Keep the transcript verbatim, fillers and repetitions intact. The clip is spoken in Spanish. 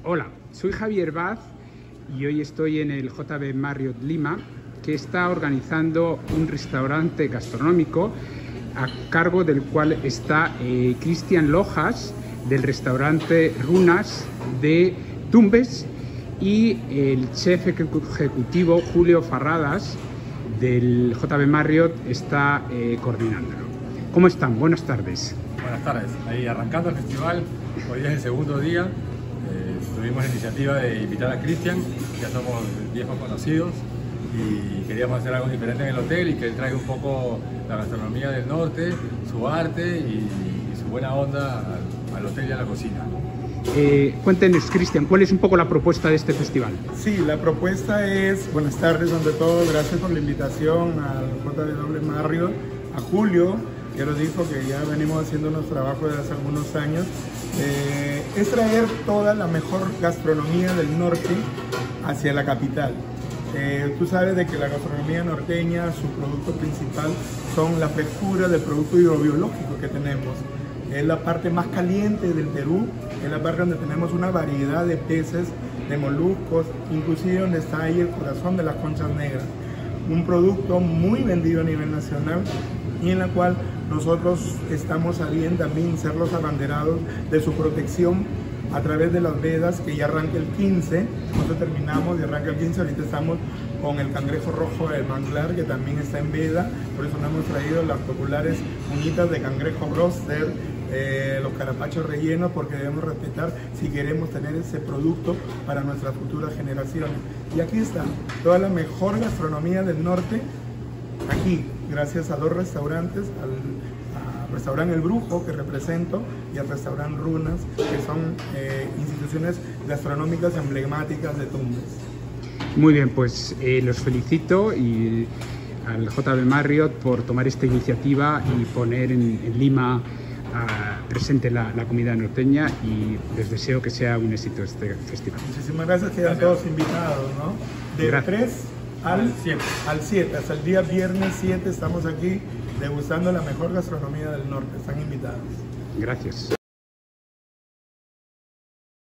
Hola, soy Javier Vaz y hoy estoy en el J B Marriott Lima, que está organizando un restaurante gastronómico a cargo del cual está eh, Cristian Lojas, del restaurante Runas de Tumbes, y el chef ejecutivo Julio Farradas del J B Marriott está eh, coordinándolo. ¿Cómo están? Buenas tardes. Buenas tardes. Ahí arrancando el festival, hoy es el segundo día. Eh, tuvimos la iniciativa de invitar a Cristian, ya somos viejos conocidos y queríamos hacer algo diferente en el hotel y que él traiga un poco la gastronomía del norte, su arte y, y su buena onda al, al hotel y a la cocina. Eh, cuéntenos, Cristian, ¿cuál es un poco la propuesta de este festival? Sí, la propuesta es, buenas tardes ante todo, gracias por la invitación al J B Marriott, a Julio, que nos dijo que ya venimos haciendo unos trabajos desde hace algunos años. Eh, es traer toda la mejor gastronomía del norte hacia la capital. Eh, tú sabes de que la gastronomía norteña, su producto principal son la frescura del producto hidrobiológico que tenemos. Es la parte más caliente del Perú, es la parte donde tenemos una variedad de peces, de moluscos, inclusive donde está ahí el corazón de las conchas negras. Un producto muy vendido a nivel nacional y en la cual nosotros estamos a bien también ser los abanderados de su protección a través de las vedas, que ya arranca el quince, nosotros terminamos y arranca el quince, ahorita estamos con el cangrejo rojo del manglar, que también está en veda, por eso nos hemos traído las populares uñitas de cangrejo broster, eh, los carapachos rellenos, porque debemos respetar si queremos tener ese producto para nuestras futuras generaciones. Y aquí está, toda la mejor gastronomía del norte, aquí, gracias a dos restaurantes, al Restaurante El Brujo, que represento, y al Restaurante Runas, que son eh, instituciones gastronómicas emblemáticas de Tumbes. Muy bien, pues eh, los felicito y al J B Marriott por tomar esta iniciativa y poner en, en Lima uh, presente la, la comida norteña, y les deseo que sea un éxito este festival. Muchísimas gracias, quedan Gracias. todos invitados, ¿no? De Gracias. tres al siete, hasta el día viernes siete estamos aquí degustando la mejor gastronomía del norte. Están invitados. Gracias.